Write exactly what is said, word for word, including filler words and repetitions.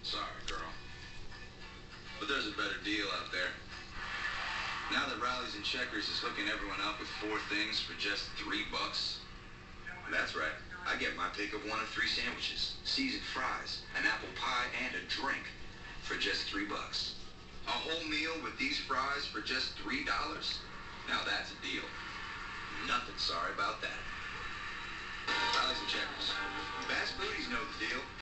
Sorry, girl. But there's a better deal out there. Now that Rallies and Checkers is hooking everyone up with four things for just three bucks. That's right. I get my pick of one of three sandwiches, seasoned fries, an apple pie, and a drink for just three bucks. A whole meal with these fries for just three dollars? Now that's a deal. Nothing sorry about that. Rallies and Checkers. Fast foodies know the deal.